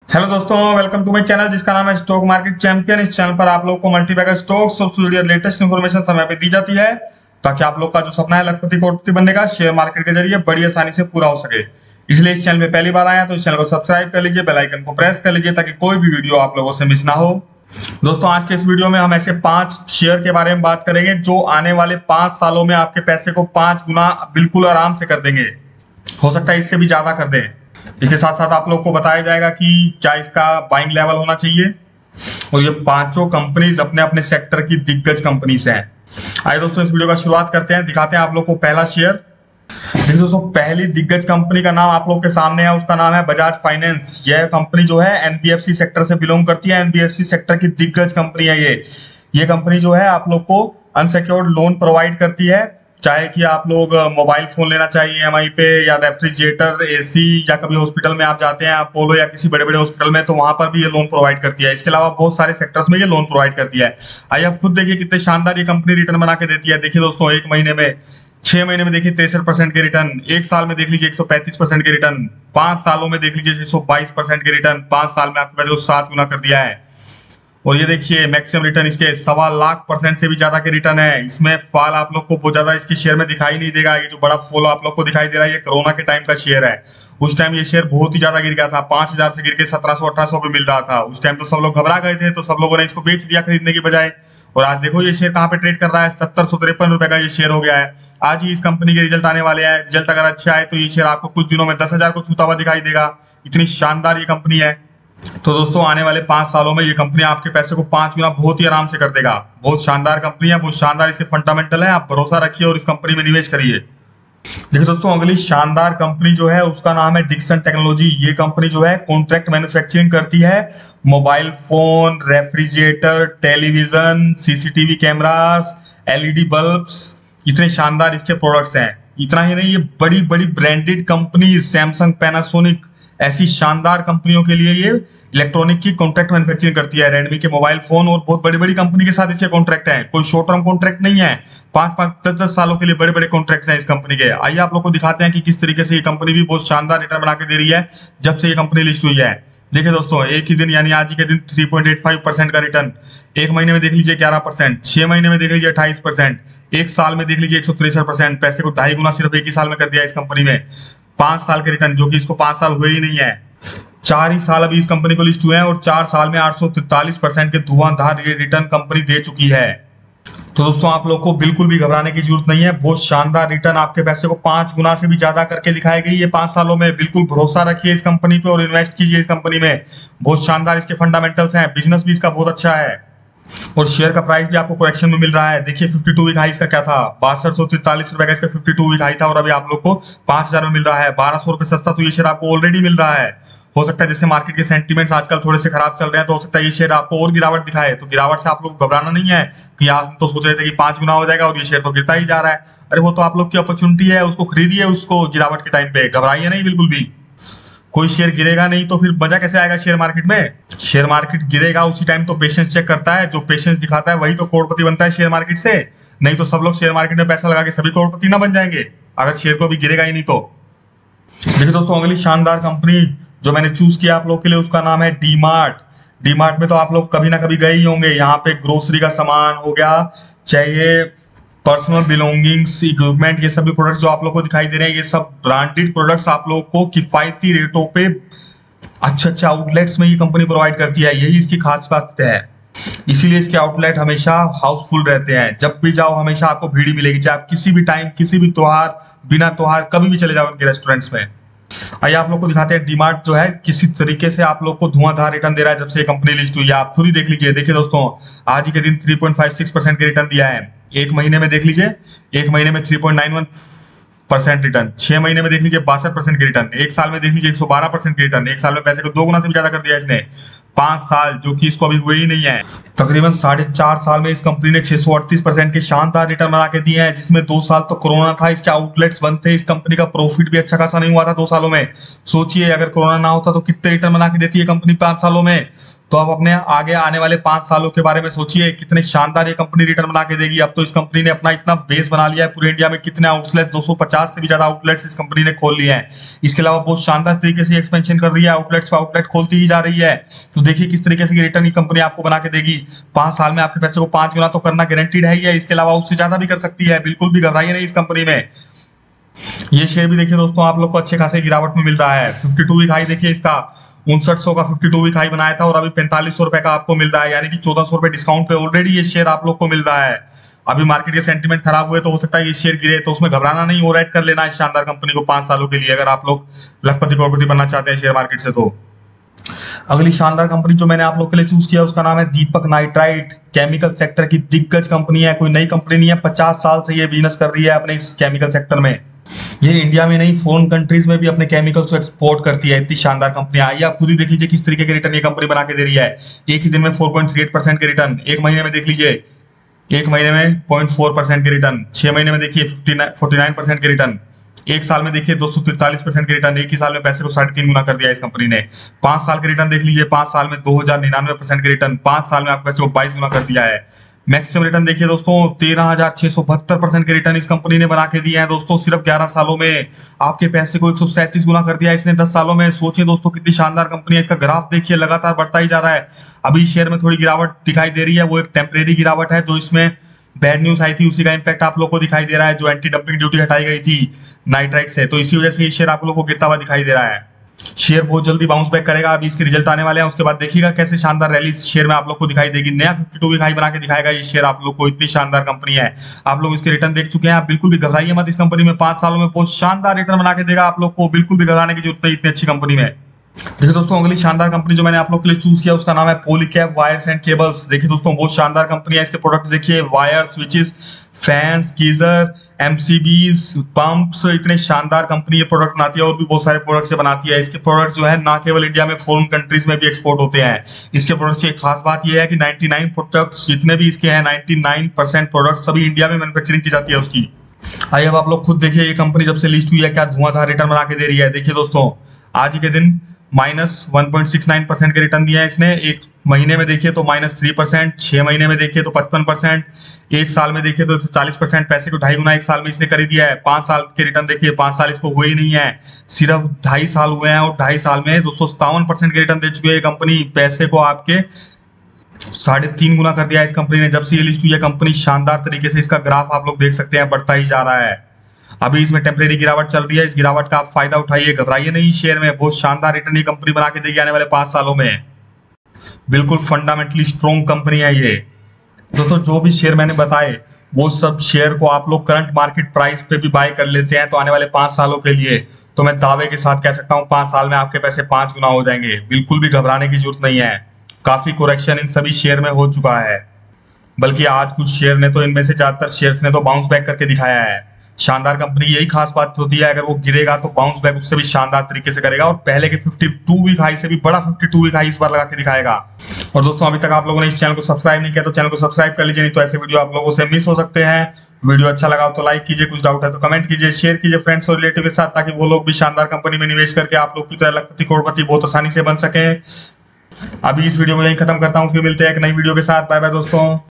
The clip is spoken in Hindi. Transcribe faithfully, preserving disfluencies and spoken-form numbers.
हेलो दोस्तों, वेलकम टू माय चैनल जिसका नाम है स्टॉक मार्केट चैंपियन। इस चैनल पर आप लोगों को मल्टीबैगर स्टॉक्स, सब्सिडी और लेटेस्ट इन्फॉर्मेशन समय पे दी जाती है ताकि आप लोग का जो सपना है लखपति करोड़पति बनने का शेयर मार्केट के जरिए बड़ी आसानी से पूरा हो सके। इसलिए इस चैनल में पहली बार आए हैं तो इस चैनल को सब्सक्राइब कर लीजिए, बेल आइकन को प्रेस कर लीजिए ताकि कोई भी वीडियो आप लोगों से मिस ना हो। दोस्तों, आज के इस वीडियो में हम ऐसे पांच शेयर के बारे में बात करेंगे जो आने वाले पांच सालों में आपके पैसे को पांच गुना बिल्कुल आराम से कर देंगे। हो सकता है इससे भी ज्यादा कर दें। इसके साथ साथ आप लोग को बताया जाएगा कि क्या इसका बाइंग लेवल होना चाहिए, और ये पांचों कंपनीज अपने अपने सेक्टर की दिग्गज कंपनीज हैं। आइए दोस्तों, इस वीडियो का शुरुआत करते हैं। दिखाते हैं आप लोग को पहला शेयर। देखिए दोस्तों, पहली दिग्गज कंपनी का नाम आप लोग के सामने है, उसका नाम है बजाज फाइनेंस। यह कंपनी जो है एनबीएफसी सेक्टर से बिलोंग करती है। एनबीएफसी सेक्टर की दिग्गज कंपनी है ये ये कंपनी जो है आप लोग को अनसिक्योर्ड लोन प्रोवाइड करती है, चाहे कि आप लोग मोबाइल फोन लेना चाहिए ईएमआई पे, या रेफ्रिजरेटर, एसी, या कभी हॉस्पिटल में आप जाते हैं अपोलो या किसी बड़े बड़े हॉस्पिटल में, तो वहां पर भी ये लोन प्रोवाइड करती है। इसके अलावा बहुत सारे सेक्टर्स में ये लोन प्रोवाइड करती है। आइए आप खुद देखिए कितने शानदार ये कंपनी रिटर्न बना के देती है। देखिए दोस्तों, एक महीने में, छह महीने में देखिए तिरसठ परसेंट के रिटर्न, एक साल में देख लीजिए एक सौ पैंतीस परसेंट के रिटर्न, पांच सालों में देख लीजिए एक सौ बाईस परसेंट के रिटर्न। पांच साल में आपके पैसे सात गुना कर दिया है। और ये देखिए मैक्सिमम रिटर्न इसके सवा लाख परसेंट से भी ज्यादा के रिटर्न है। इसमें फॉल आप लोग को बहुत ज्यादा इसके शेयर में दिखाई नहीं देगा। ये जो बड़ा फॉल आप लोग को दिखाई दे रहा है ये कोरोना के टाइम का शेयर है। उस टाइम ये शेयर बहुत ही ज्यादा गिर गया था, पांच हजार से गिर के सत्रह सौ अठारह सौ पे मिल रहा था। उस टाइम तो सब लोग घबरा गए थे, तो सब लोगों ने इसको बेच दिया खरीदने की बजाय। और आज देखो ये शेयर कहाँ पे ट्रेड कर रहा है, सत्तर सौ तिरपन रुपए का ये शेयर हो गया है। आज ही इस कंपनी के रिजल्ट आने वाले हैं। रिजल्ट अगर अच्छा आए तो ये शेयर आपको कुछ दिनों में दस हजार को छूता हुआ दिखाई देगा। इतनी शानदार ये कंपनी है। तो दोस्तों, आने वाले पांच सालों में ये कंपनी आपके पैसे को पांच गुना बहुत ही आराम से कर देगा। बहुत शानदार कंपनी है, बहुत शानदार इसके फंडामेंटल है। आप भरोसा रखिए और इस कंपनी में निवेश करिए। देखिए दोस्तों, अगली शानदार कंपनी जो है उसका नाम है डिक्सन टेक्नोलॉजी। ये कंपनी जो है कॉन्ट्रैक्ट मैन्युफैक्चरिंग करती है। Mobile phone, refrigerator, television, CCTV cameras, LED bulbs, इतने शानदार इसके प्रोडक्ट्स हैं। इतना ही नहीं, ये बड़ी बड़ी ब्रांडेड कंपनी सैमसंग, पैनासोनिक, ऐसी शानदार कंपनियों के लिए ये इलेक्ट्रॉनिक की कॉन्ट्रैक्ट मैन्युफैक्चरिंग करती है। रेडमी के मोबाइल फोन और बहुत बड़ी बड़ी कंपनी के साथ इसके कॉन्ट्रैक्ट हैं। कोई शॉर्ट टर्म कॉन्ट्रैक्ट नहीं है, पांच पांच दस दस सालों के लिए बड़े बड़े कॉन्ट्रैक्ट हैं इस कंपनी के। आइए आप लोग को दिखाते हैं कि किस तरीके से ये कंपनी भी बहुत शानदार रिटर्न बना के दे रही है जब से ये कंपनी लिस्ट हुई है। देखिए दोस्तों, एक ही दिन यानी आज ही के दिन three point eight five percent का रिटर्न, एक महीने में देख लीजिए ग्यारह परसेंट, छह महीने में देख लीजिए अट्ठाईस परसेंट, एक साल में देख लीजिए एक सौ तिरसठ परसेंट। पैसे को ढाई गुना सिर्फ एक ही साल में कर दिया इस कंपनी में। पांच साल के रिटर्न, जो कि इसको पांच साल हुए ही नहीं है, चार ही साल अभी इस कंपनी को लिस्ट हुए हैं, और चार साल में आठ सौ तैंतालीस परसेंट के धुआंधार रिटर्न कंपनी दे चुकी है। तो दोस्तों, आप लोग को बिल्कुल भी घबराने की जरूरत नहीं है। बहुत शानदार रिटर्न आपके पैसे को पांच गुना से भी ज्यादा करके दिखाई गई है पांच सालों में। बिल्कुल भरोसा रखिए इस कंपनी पे और इन्वेस्ट कीजिए इस कंपनी में। बहुत शानदार इसके फंडामेंटल्स हैं, बिजनेस भी इसका बहुत अच्छा है, और शेयर का प्राइस भी आपको करेक्शन में मिल रहा है। देखिए बावन वीक हाई इसका क्या था, बासठ सौ तैंतालीस रुपए का इसका बावन वीक हाई था, और अभी आप लोग को पांच हजार में मिल रहा है। बारह सौ रुपए सस्ता तो ये शेयर आपको ऑलरेडी मिल रहा है। हो सकता है जैसे मार्केट के सेंटीमेंट्स आजकल थोड़े से खराब चल रहे हैं, तो हो सकता है ये शेयर आपको और गिरावट दिखाए। तो गिरावट से आप लोग घबराना नहीं है कि आप तो सोच रहे थे कि पांच गुना हो जाएगा और ये शेयर तो गिरता ही जा रहा है। अरे वो तो आप लोग की अपॉर्चुनिटी है, उसको खरीदिए, उसको गिरावट के टाइम पे घबराइए नहीं बिल्कुल भी। कोई शेयर गिरेगा नहीं तो फिर मजा कैसे आएगा शेयर मार्केट में। शेयर मार्केट गिरेगा उसी टाइम तो पेशेंस चेक करता है, जो पेशेंस दिखाता है वही तो करोड़पति बनता है शेयर मार्केट से। नहीं तो सब लोग शेयर मार्केट में पैसा लगा के सभी करोड़पति ना बन जाएंगे अगर शेयर को भी गिरेगा ही नहीं तो। देखिए दोस्तों, अगली शानदार कंपनी जो मैंने चूज किया आप लोग के लिए उसका नाम है डी मार्ट। डी मार्ट में तो आप लोग कभी ना कभी गए ही होंगे। यहाँ पे ग्रोसरी का सामान हो गया, चाहे पर्सनल बिलोंगिंग्स, इक्विपमेंट, ये सभी प्रोडक्ट्स जो आप लोग को दिखाई दे रहे हैं, ये सब ब्रांडेड प्रोडक्ट्स आप लोग को किफायती रेटों पे अच्छे अच्छे आउटलेट्स में ये कंपनी प्रोवाइड करती है। यही इसकी खास बात है, इसीलिए इसके आउटलेट हमेशा हाउसफुल रहते हैं। जब भी जाओ हमेशा आपको भीड़ ही मिलेगी, चाहे आप किसी भी टाइम, किसी भी त्योहार, बिना त्योहार कभी भी चले जाओ उनके रेस्टोरेंट्स में। आइए आप लोग को दिखाते हैं डीमार्ट जो है किसी तरीके से आप लोग को धुआंधार रिटर्न दे रहा है जब से ये कंपनी लिस्ट हुई है। आप खुद ही देख लीजिए। देखिए दोस्तों, आज ही के दिन तीन पॉइंट पाँच छह परसेंट के रिटर्न दिया है। एक महीने में देख लीजिए, एक महीने में तीन पॉइंट नौ एक परसेंट रिटर्न, छह महीने में देख लीजिए बासठ परसेंट के रिटर्न, एक साल में देख लीजिए एक सौ बारह परसेंट के रिटर्न। एक साल में पैसे को दो गुना से भी ज्यादा कर दिया इसने। पांच साल, जो कि इसको अभी हुए ही नहीं है। तकरीबन साढ़े चार साल में इस कंपनी ने छह सौ अड़तीस परसेंट के शानदार रिटर्न बना के दिए हैं, जिसमें दो साल तो कोरोना था, इसके आउटलेट्स बंद थे, इस कंपनी का प्रॉफिट भी अच्छा खासा नहीं हुआ था दो सालों में। सोचिए अगर कोरोना ना होता तो कितने रिटर्न बना के देती है कंपनी पांच सालों में। तो अब अपने आगे आने वाले पांच सालों के बारे में सोचिए, कितने शानदार ये कंपनी रिटर्न बना के देगी। अब तो इस कंपनी ने अपना इतना बेस बना लिया है पूरे इंडिया में, कितने आउटलेट, दो सौ पचास से भी ज्यादा आउटलेट्स इस कंपनी ने खोल लिए हैं। इसके अलावा बहुत शानदार तरीके से एक्सपेंशन कर रही है, आउटलेट्स पर आउटलेट खोलती ही जा रही है। तो देखिए किस तरीके से रिटर्न ये कंपनी आपको बना के देगी। पांच साल में आपके पैसे को पांच गुना तो करना गारंटीड है ही है, इसके अलावा उससे ज्यादा भी कर सकती है। बिल्कुल भी घबराइए नहीं इस कंपनी में। ये शेयर भी देखिए दोस्तों आप लोग को अच्छे खासे गिरावट में मिल रहा है। फिफ्टी टू वीक हाई देखिए इसका, उनसठ सौ का फिफ्टी टू वीक हाई बनाया था और अभी पैंतालीस सौ रुपए का आपको मिल रहा है, यानी कि चौदह सौ रुपए डिस्काउंट पे ऑलरेडी ये शेयर आप लोग को मिल रहा है। अभी मार्केट के सेंटीमेंट खराब हुए तो हो सकता है ये शेयर गिरे, तो उसमें घबराना नहीं, ओवर राइट कर लेना इस शानदार कंपनी को पांच सालों के लिए, अगर आप लोग लखपति करोड़पति बनना चाहते हैं शेयर मार्केट से। तो अगली शानदार कंपनी जो मैंने आप लोग के लिए चूज किया उसका नाम है दीपक नाइट्राइट। केमिकल सेक्टर की दिग्गज कंपनी है, कोई नई कंपनी नहीं है, पचास साल से ये बिजनेस कर रही है अपने इस केमिकल सेक्टर में। ये इंडिया में नहीं, फॉरेन कंट्रीज में भी अपने केमिकल्स को एक्सपोर्ट करती है। इतनी शानदार कंपनी आई, आप खुद ही देख लीजिए किस तरीके के रिटर्न ये कंपनी बना के दे रही है। एक ही दिन में four point three eight percent के रिटर्न, एक महीने में देख लीजिए, एक महीने में पॉइंट फोर परसेंट के रिटर्न, छह महीने में देखिए फोर्टी नाइन परसेंट के रिटर्न, एक साल में देखिए दो सौ तैंतालीस परसेंट के रिटर्न। एक ही साल में पैसे को साढ़े तीन गुना कर दिया इस कंपनी ने। पांच साल के रिटर्न देख लीजिए, पांच साल में दो हजार निन्यानवे परसेंट के रिटर्न, पांच साल में आपके पैसे को बाईस गुना कर दिया है। मैक्सिमम रिटर्न देखिए दोस्तों तेरह हजार छह सौ बहत्तर परसेंट के रिटर्न इस कंपनी ने बना के दिए हैं दोस्तों। सिर्फ ग्यारह सालों में आपके पैसे को एक सौ सैंतीस गुना कर दिया है इसने दस सालों में। सोचिए दोस्तों कितनी शानदार कंपनी है। इसका ग्राफ देखिए लगातार बढ़ता ही जा रहा है। अभी शेयर में थोड़ी गिरावट दिखाई दे रही है, वो एक टेम्परेरी गिरावट है, जो इसमें बैड न्यूज आई थी उसी का इंपैक्ट आप लोग को दिखाई दे रहा है, जो एंटी डंपिंग ड्यूटी हटाई गई थी नाइट्राइट से, तो इसी वजह से ये शेयर आप लोग को गिरता हुआ दिखाई दे रहा है। शेयर बहुत जल्दी बाउंस बैक करेगा, अभी इसके रिजल्ट आने वाले हैं, उसके बाद देखिएगा कैसे शानदार रैली शेयर में आप लोग को दिखाई देगी। नया फिफ्टी टू वीक हाई बना के दिखाएगा ये शेयर आप लोग को। इतनी शानदार कंपनी है, आप लोग इसके रिटर्न देख चुके हैं। आप बिल्कुल भी घबराइए मत, इस कंपनी में पांच सालों में बहुत शानदार रिटर्न बना के देगा आप लोग को। बिल्कुल भी घबराने की जरूरत नहीं इतनी अच्छी कंपनी में। देखिए दोस्तों अगली शानदार कंपनी जो मैंने आप लोग के लिए चूज किया उसका नाम है पॉलीकैब वायर्स एंड केबल्स। देखिए दोस्तों बहुत शानदार कंपनी है। इसके प्रोडक्ट्स देखिए, wire, switches, fans, geyser, MCBs, pumps, इतने शानदार कंपनी ये प्रोडक्ट बनाती है और भी बहुत सारे प्रोडक्ट्स बनाती है। इसके प्रोडक्ट्स जो है ना केवल इंडिया में, फॉरेन कंट्रीज में भी एक्सपोर्ट होते हैं। इसके प्रोडक्ट्स की एक खास बात यह है कि निन्यानवे प्रोडक्ट्स जितने भी इसके हैं, निन्यानवे परसेंट प्रोडक्ट्स सभी इंडिया में मैन्युफैक्चरिंग की जाती है उसकी। आइए अब आप लोग खुद देखिए ये कंपनी जब से लिस्ट हुई है क्या धुआंधार रिटर्न बना के दे रही है। देखिए दोस्तों आज ही के दिन minus one point six nine percent के रिटर्न दिया है इसने। एक महीने में देखिए तो माइनस थ्री परसेंट, छह महीने में देखिए तो पचपन परसेंट, एक साल में देखिए तो चालीस परसेंट, पैसे को ढाई गुना एक साल में इसने कर दिया है। पांच साल के रिटर्न देखिए, पांच साल इसको हुए ही नहीं है, सिर्फ ढाई साल हुए हैं और ढाई साल में दो सौ सत्तावन परसेंट के रिटर्न दे चुकी है ये कंपनी। पैसे को आपके साढ़े तीन गुना कर दिया है इस कंपनी ने जब से ये लिस्ट हुई है कंपनी। शानदार तरीके से इसका ग्राफ आप लोग देख सकते हैं बढ़ता ही जा रहा है। अभी इसमें टेम्परेरी गिरावट चल रही है, इस गिरावट का आप फायदा उठाइए, घबराइए नहीं। शेयर में बहुत शानदार रिटर्न ये कंपनी बना के देगी आने वाले पांच सालों में। बिल्कुल फंडामेंटली स्ट्रॉन्ग कंपनी है ये दोस्तों। जो भी शेयर मैंने बताए वो सब शेयर को आप लोग करंट मार्केट प्राइस पे भी बाय कर लेते हैं तो आने वाले पांच सालों के लिए तो मैं दावे के साथ कह सकता हूं पांच साल में आपके पैसे पांच गुना हो जाएंगे। बिल्कुल भी घबराने की जरूरत नहीं है। काफी कोरेक्शन इन सभी शेयर में हो चुका है, बल्कि आज कुछ शेयर ने तो, इनमें से ज्यादातर शेयर्स ने तो बाउंस बैक करके दिखाया है। शानदार कंपनी यही खास बात होती है, अगर वो गिरेगा तो बाउंस बैक उससे भी शानदार तरीके से करेगा और पहले के फिफ्टी टू वीक हाई से भी बड़ा फिफ्टी टू वीक हाई इस बार लगा के दिखाएगा। और दोस्तों अभी तक आप लोगों ने इस चैनल को सब्सक्राइब नहीं किया तो चैनल को सब्सक्राइब कर लीजिए, नहीं तो ऐसे वीडियो आप लोगों से मिस हो सकते हैं। वीडियो अच्छा लगा तो लाइक कीजिए, कुछ डाउट है तो कमेंट कीजिए, शेयर कीजिए फ्रेंड्स और रिलेटिव के साथ, ताकि वो लोग भी शानदार कंपनी में निवेश करके आप लोग की तरह लखपति करोड़पति बहुत आसानी से बन सके। अभी इस वीडियो को यहीं खत्म करता हूँ, फिर मिलते हैं एक नई वीडियो के साथ। बाय बाय दोस्तों।